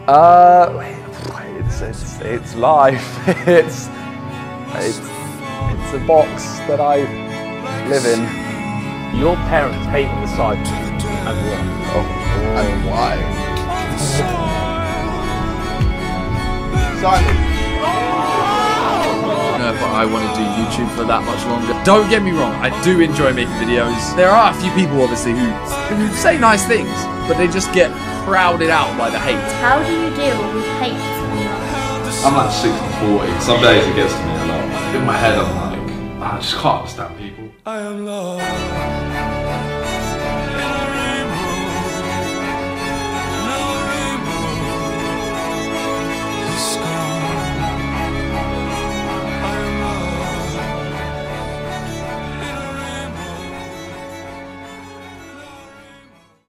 It's life. It's a box that I live in. Your parents hated the Sidemen and why? And why? Simon. But I want to do YouTube for that much longer. Don't get me wrong, I do enjoy making videos. There are a few people obviously who say nice things, but they just get crowded out by the hate. How do you deal with hate? I'm like 60-40. Some days it gets to me a lot. In my head I'm like, I just can't understand people. I am lost.